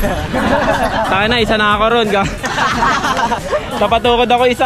Taka na, isa na ako ron. Napatukod ako isa.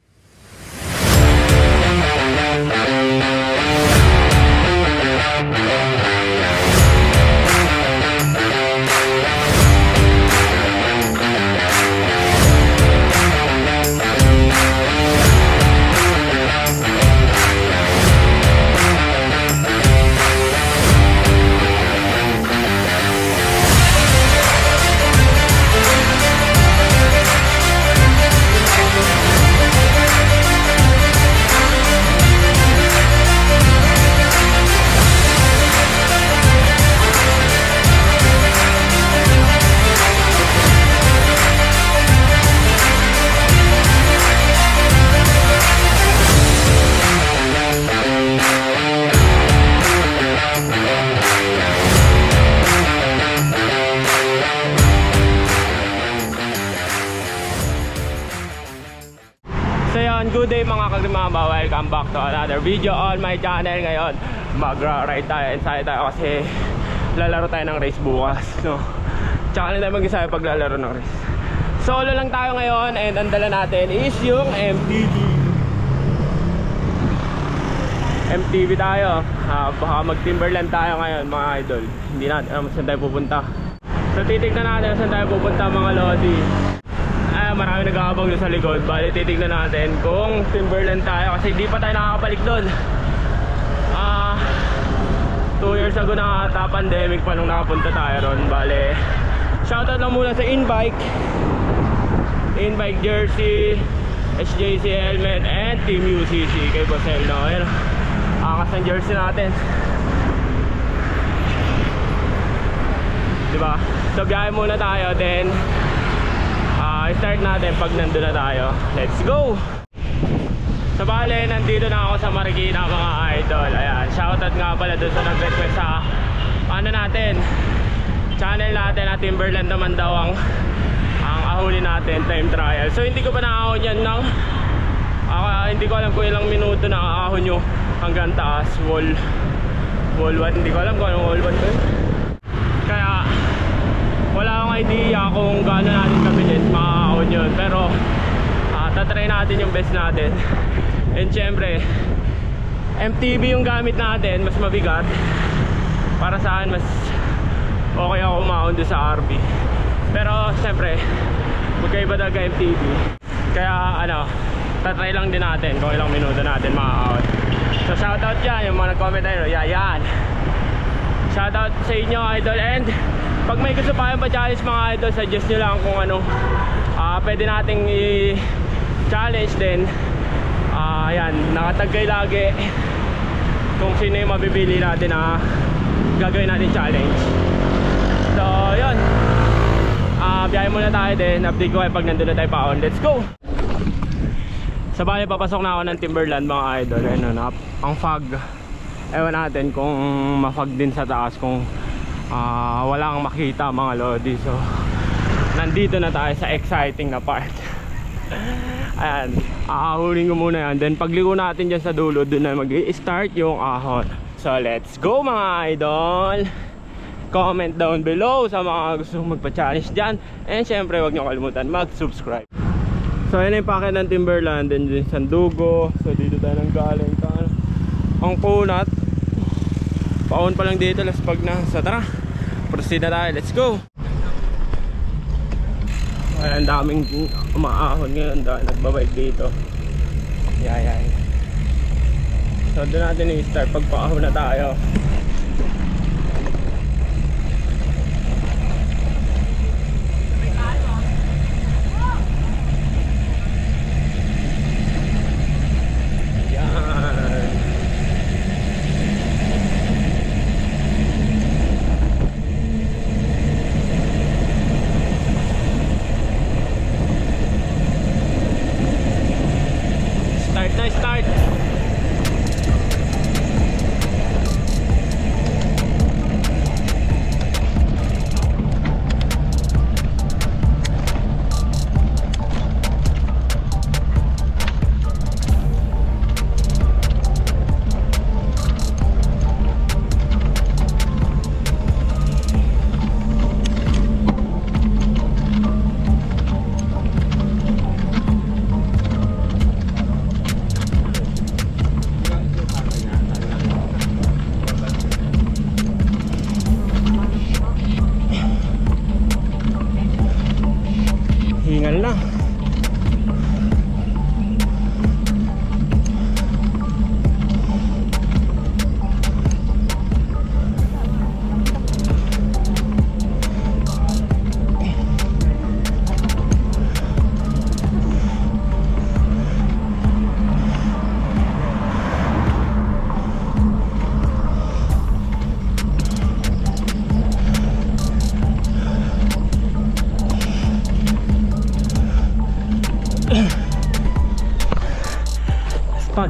Good day mga kagrimamba, welcome back to another video on my channel. Ngayon magra-ride tayo, inside tayo kasi lalaro tayo ng race bukas, no? Tsaka na tayo mag-isa paglalaro ng race. Solo lang tayo ngayon and ang dala natin is yung MTV tayo. Baka mag-Timberland tayo ngayon mga idol. Hindi natin alam saan tayo pupunta. So titignan natin saan tayo pupunta mga lodi. Marami nag-aabang doon sa likod. Bali titignan natin kung Timberland tayo kasi hindi pa tayo nakakabalik doon. 2 years ago na ata, pandemic pa nung nakapunta tayo ron. Bali shoutout lang muna sa Inbike Jersey, SJC Helmet and Team UCC kay Bosel, no? Ayan, akas ang jersey natin, diba? So biyahe muna tayo, then start natin pag nandun na tayo. Let's go! So bale, nandito na ako sa Marikina mga idol. Ayan, shoutout nga pala doon sa nag-request sa ano natin, channel natin na Timberland naman daw ang ahulin natin, time trial. So hindi ko pa nakahon yan ng hindi ko alam kung ilang minuto na ahon nyo hanggang taas. Wall 1, hindi ko alam kung anong wall 1 ko. Kaya wala akong idea kung gaano natin kabilis makakahon yun. Pero tatry natin yung best natin. And syempre MTB yung gamit natin, mas mabigat. Para sa akin mas okay ako umahon doon sa RB. Pero syempre magkaiba talaga MTB. Kaya tatry lang din natin kung ilang minuto natin makakahon. So shoutout dyan, yung mga nag-comment tayo. Yan, shoutout sa inyo idol. And pag may gusto pa kayong pa-challenge mga idol, suggest nyo lang kung ano pwede nating i-challenge din. Ayan, nakatag kayo lagi kung sino yung mabibili natin na gagawin natin challenge. So yun, biyahe muna tayo din. Update ko kayo pag nandun na tayo pa on. Let's go! Sa bali papasok na ako ng Timberland mga idol. Ayun, ang fog, ewan natin kung ma-fog din sa taas, kung wala kang makita mga lodi. So nandito na tayo sa exciting na part. Ayan, ahulin ko muna yan. Then pagliko natin dyan sa dulo, doon na mag-i-start yung ahon. So let's go mga idol. Comment down below sa mga gusto magpa-challenge dyan. And syempre wag nyo kalimutan mag-subscribe. So ayan yung packet ng Timberland. Then dyan Sandugo. So dito tayo nang galing. Ang kunat paon pa lang dito, laspag na. So tara, proceed na tayo, let's go. Ay, ang daming umaahon ngayon dahil nagbabike dito. So doon natin i-start pag paahon na tayo. Start. sipag.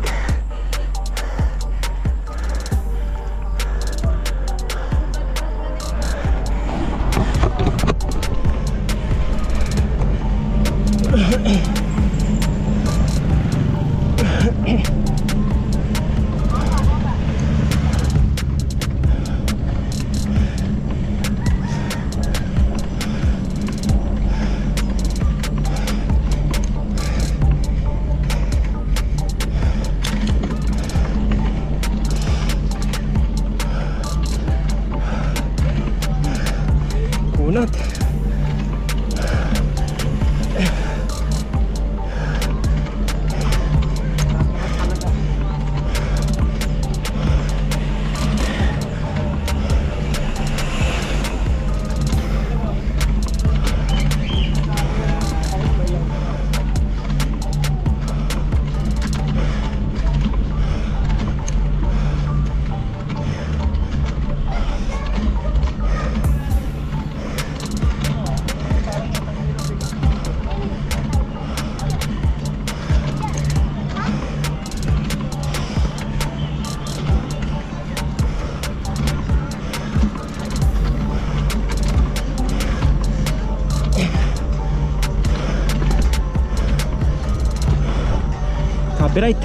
Kunat. Copyright.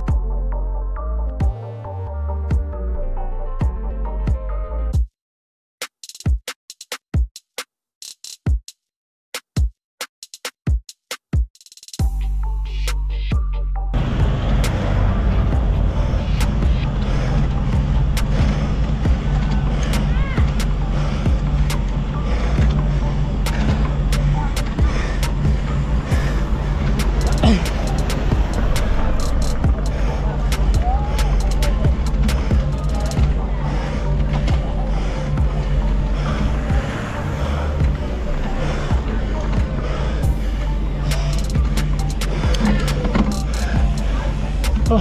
Oh.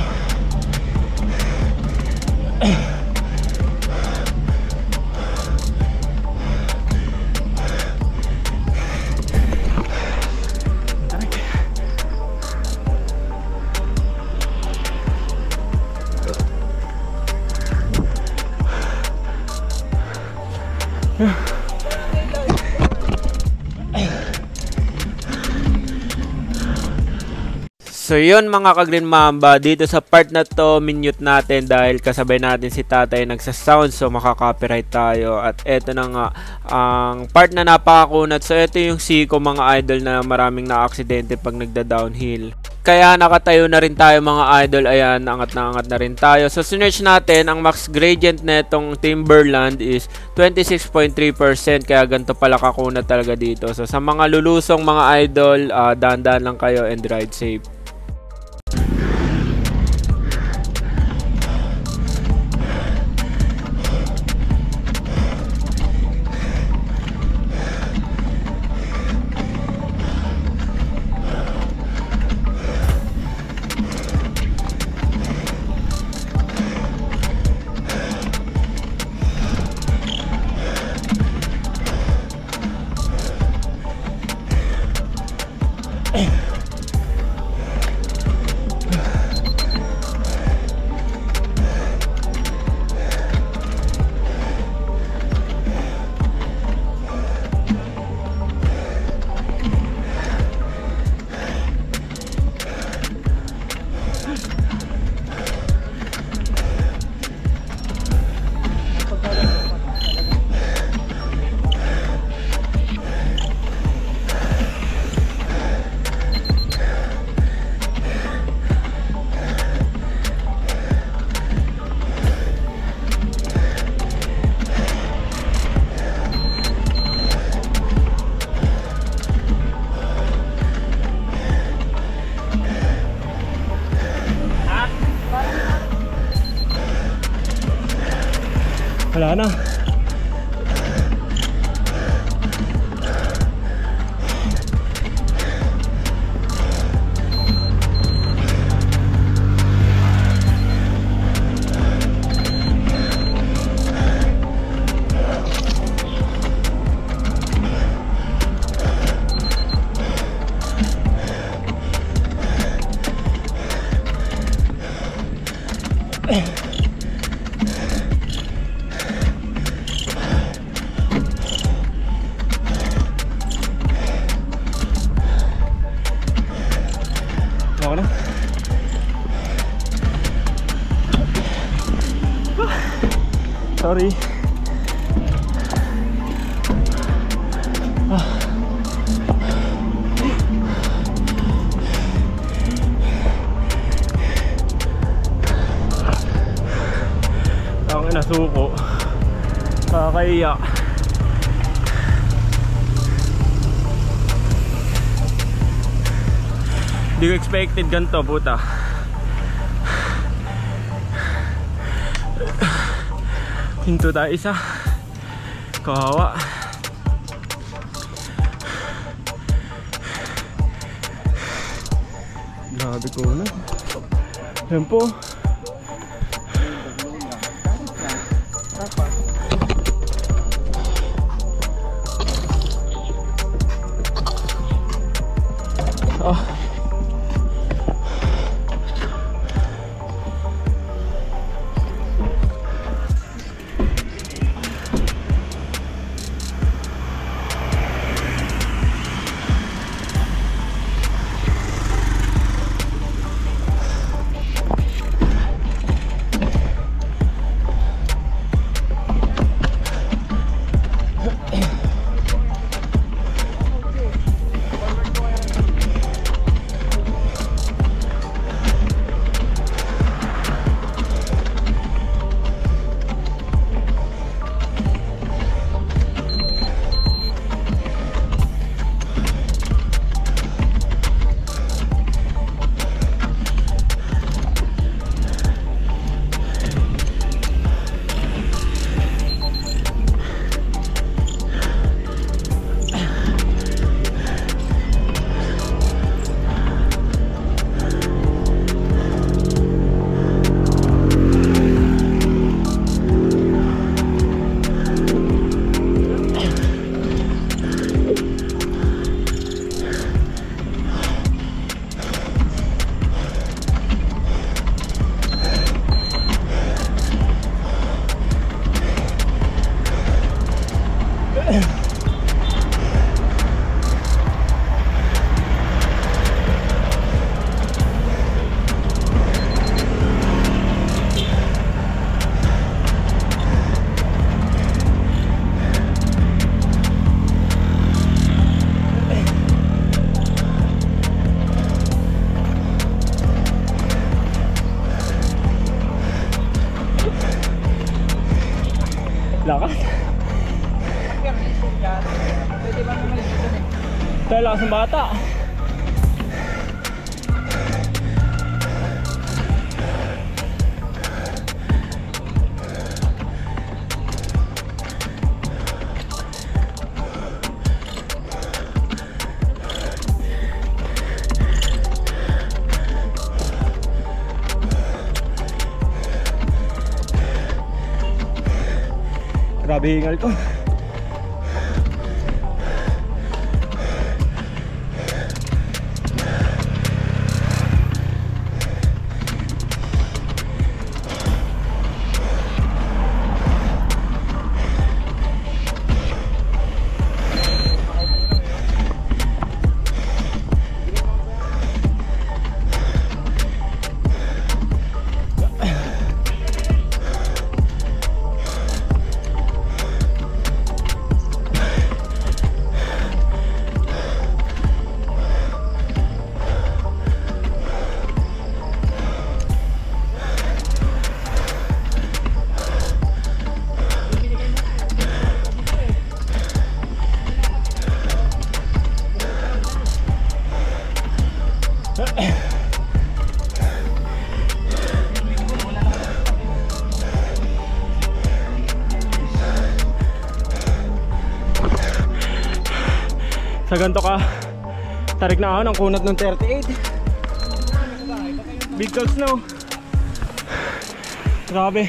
So yun mga ka-Green Mamba, dito sa part na to minute natin dahil kasabay natin si tatay nagsa-sound, so makaka-copyright tayo. At eto na nga ang part na napakakunat. So eto yung siko mga idol na maraming na-aksidente pag nagda-downhill. Kaya nakatayo na rin tayo mga idol. Ayan, angat na rin tayo. So sinearch natin ang max gradient netong Timberland is 26.3%, kaya ganito pala kakunat talaga dito. So sa mga lulusong mga idol, dahan-dahan lang kayo and ride safe. Wala na. Okay na. Sorry. Ang nasuko. Kakaiyak. Di ko expected ganito, puta. Hinto tayo isa. Kawawa. Grabe ko na. Yan po. Oh. Lakas. Pwede ba naman dito eh? Tayo lakas ng bata. Grabe hingal ko. Sa ganito ka tarik na ako ng kunat ng 38. Big dogs no. Grabe.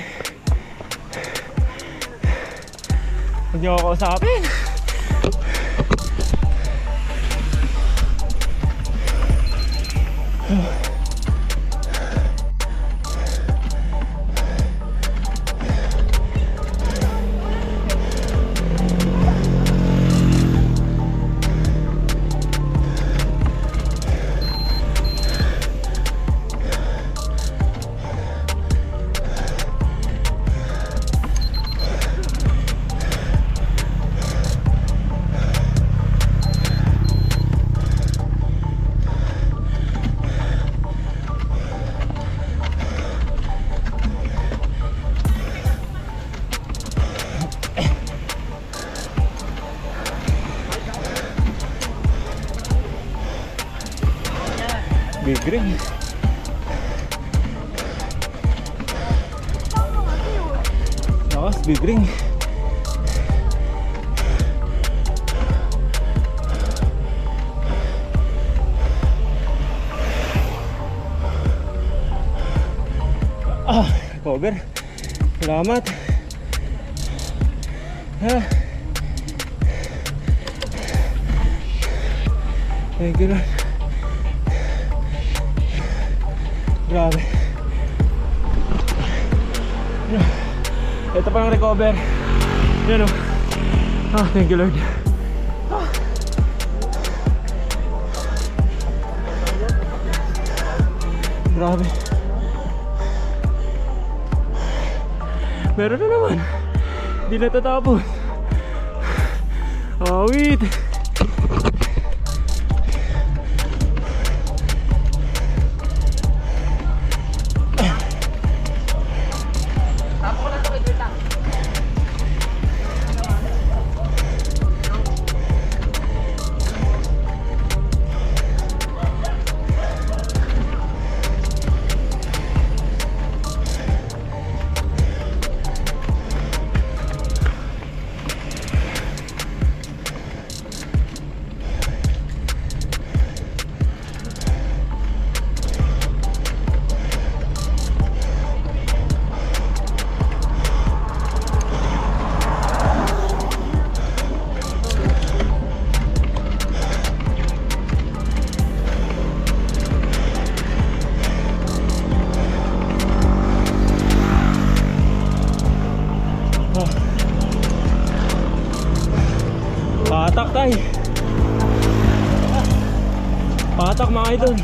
Huwag niyo ako kausapin. ring. Lakas, big ring. Cover. Salamat. Thank you, Lord. Grabe. Ito pa yung recover. Yan o. Thank you, Lord. Grabe. Meron na naman. Hindi natatapos. Wait. Patak tayo. Patak mga idol.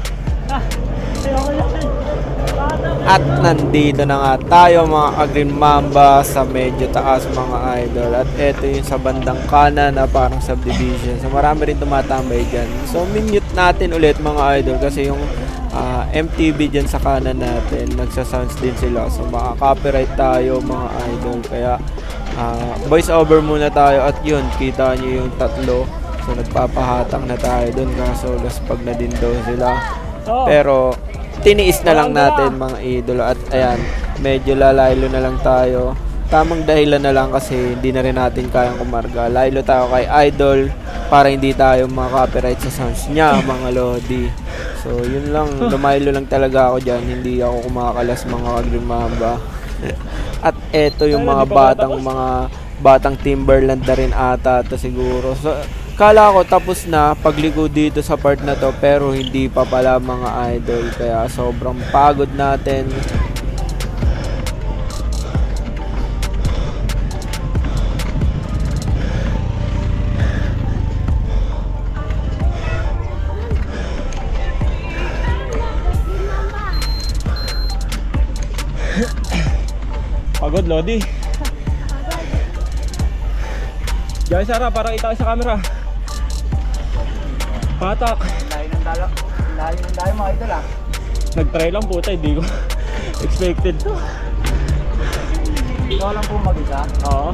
At nandito na nga tayo mga ka-Green Mamba sa medyo taas mga idol. At eto yung sa bandang kanan na parang subdivision. So marami rin tumatambay dyan. So minute natin ulit mga idol kasi yung MTV dyan sa kanan natin nagsasounds din sila. So makaka-copyright tayo mga idol. Kaya voice over muna tayo at yun, kita nyo yung tatlo. So nagpapahatang na tayo dun kaso laspag na din daw sila. Pero tiniis na lang natin mga idol. At ayan, medyo lalaylo na lang tayo. Tamang dahilan na lang kasi hindi na rin natin kayang kumarga. Laylo tayo kay idol para hindi tayo maka-copyright sa sounds niya mga lodi. So yun lang, lumaylo lang talaga ako dyan. Hindi ako kumakalas mga ka-Green Mamba. At eto yung mga batang Timberland na rin ata ito siguro. So kala ko tapos na pagligo dito sa part na to pero hindi pa pala mga idol. Kaya sobrang pagod natin. Pagod, Lodi. Diyan, Sarah, para kita sa camera. Patak. Layo ng dalo mga idol ah. Nag-try lang puta, hindi ko expected to. Ikaw lang po mag-isa. Oo.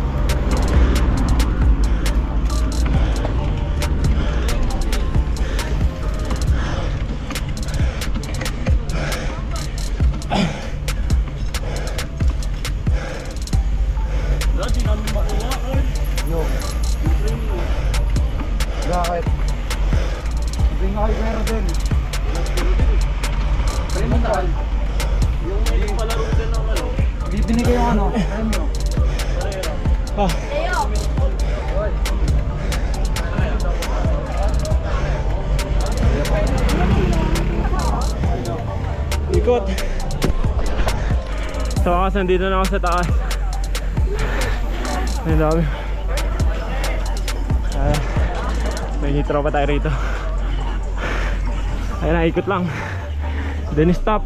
Bakit? Hindi nga kayo meron din. Premyo saan? Yung palaro din ng ano? Bibinigay yung ano? Premyo. Ikot. So wakas nandito na ako sa taas. Ang dami. May nitro pa tayo rito. Ayun na, ikot lang. Then stop.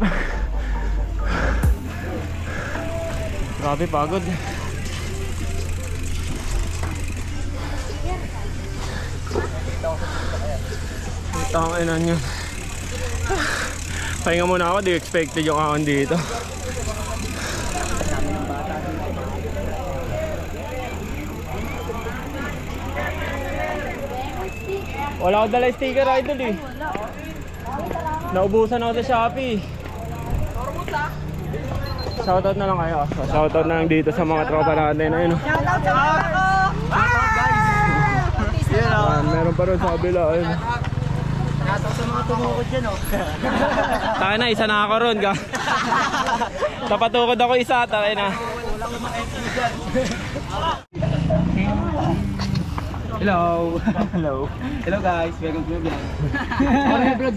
Grabe, pagod. Ito ang inan nyo. Pahinga muna ako, di expected yung akon dito. Wala ko dala sticker idol eh. Naubusan ako sa Shopee. Shoutout na lang kayo. So, shoutout na lang dito sa mga tropa natin. Ayun. Shoutout sa mga ko! Shoutout guys! Meron pa rin sa kabila. Ayun. Shoutout sa mga tumukod dyan oh. Tayo na, isa na ako ron ka. Tapatukod ako isa, tayo na. Hello! Hello! Hello guys! Welcome to my vlog. Bro,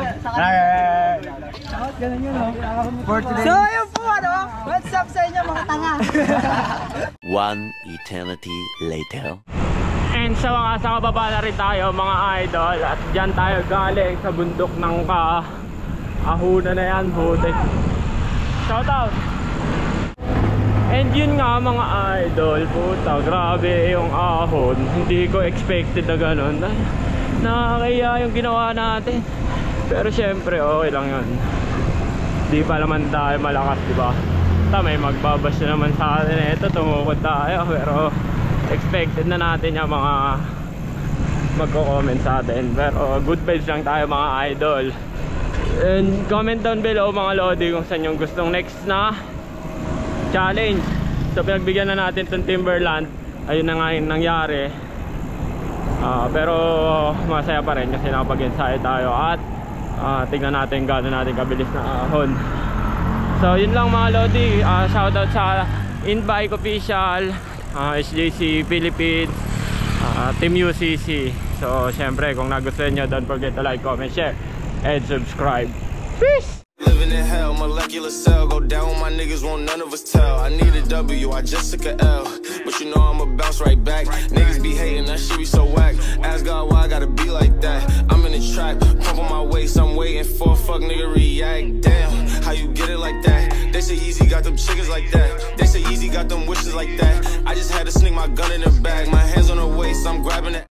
ganun yun oh. For today. So ayun po ano, what's up sa inyo mga tanga? One eternity later. And sa wakas, kababa na rin tayo mga idol. At dyan tayo galing sa bundok ng Ahuna na yan, buti. Shoutout! And yun nga mga idol, puta, grabe yung ahon. Hindi ko expected na ganun. Nakakaya yung ginawa natin. Pero syempre, okay lang yun. Di pa naman tayo malakas, diba? May magbabash na naman sa atin. Ito, tumukod tayo. Pero expected na natin yung mga magko-comment sa atin. Pero good vibes lang tayo mga idol. And comment down below mga lodi kung saan yung gustong next na challenge. So pinagbigyan na natin itong Timberland. Ayun na nga yung nangyari. Pero masaya pa rin kasi nakapag-ensayo tayo. At tignan natin gano'n natin kabilis na ahon. So yun lang mga lodi. Shoutout sa Inbike Official, SJC Philippines, Team UCC. So syempre kung nagustuhan nyo, don't forget to like, comment, share, and subscribe. Peace! Living in hell, molecular cell. Go down with my niggas, won't none of us tell. I need a W, I just took a L. But you know I'ma bounce right back. Niggas be hating, that shit be so whack. Ask God why I gotta be like that. I'm in the trap, pump on my waist. I'm waiting for a fuck nigga react. Damn, how you get it like that? They say Easy got them chickens like that. They say Easy got them wishes like that. I just had to sneak my gun in the bag. My hands on her waist, I'm grabbing it.